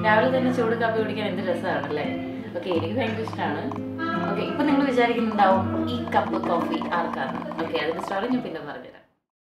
രാവിലെ തന്നെ ചൂട് കാപ്പി കുടിക്കാൻ എന്ത് രസമാണല്ലേ. ഓക്കെ, എനിക്ക് ഭയങ്കര ഇഷ്ടമാണ്. ഓക്കെ, ഇപ്പൊ നിങ്ങൾ വിചാരിക്കുന്നുണ്ടാവും ഈ കപ്പ് കോഫി ആർക്കാണ്. ഓക്കെ, അതിന്റെ സ്റ്റോറി ഞാൻ പിന്നെ പറഞ്ഞുതരാം.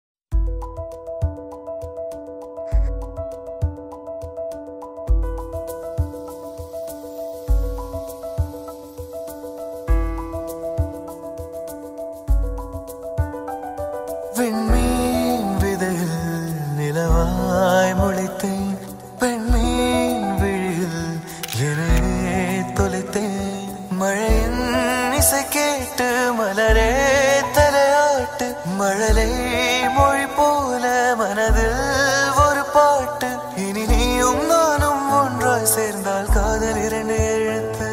விண்மீன் விதையில் நிலவாய் முளைத்தேன், பெண்மீன் விழியில் என்னை தொலைத்தேன். மழையின் இசை கேட்டு மலரே தலையாட்டு, மழலை மொழி போல மனதில் ஒரு பாட்டு. இனி நீயும் நானும் ஒன்றாய் சேர்ந்தால் காதல் 2 எழுத்து.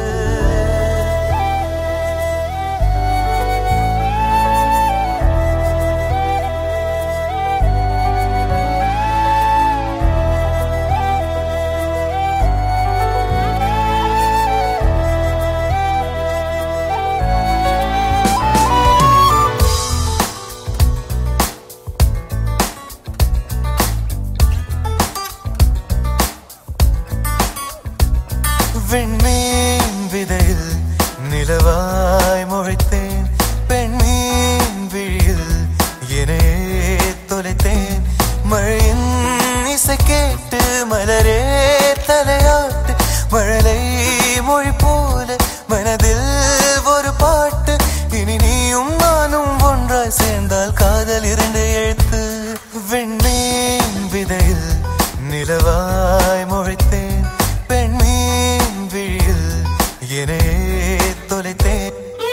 விண்மீன் விதையில் நிலவாய் முளைத்தேன், பெண்மீன் விழியில் என்னை தொலைத்தேன். மழையின் இசை கேட்டு மலரே தலையாட்டு, மழலை மொழி போல மனதில் ஒரு பாட்டு. இனி நீயும் நானும் ஒன்றாய் சேர்ந்தால் காதல் 2 எழுத்து. விண்மீன் விதையில் நிலவாய் முளைத்தேன், பெண்மீன் விழியில் என்னை தொலைத்தேன்.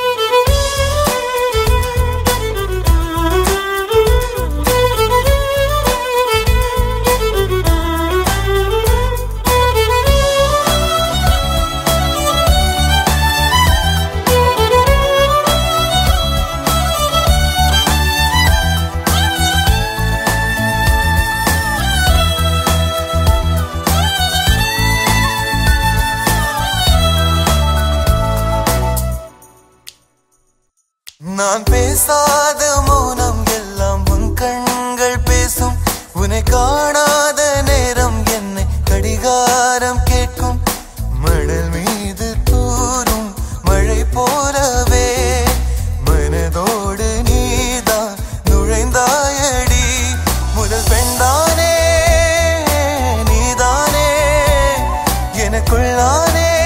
நான் பேசாத மௌனம் எல்லாம் உன் கண்கள் பேசும், உன்னை காணாத நேரம் என்னை கடிகாரம் கேட்கும். மணல் மீது தூரும் மழை போலவே மனதோடு நீதான் நுழைந்தாயடி. முதல் பெண்தானே நீதானே, எனக்குள்ளானே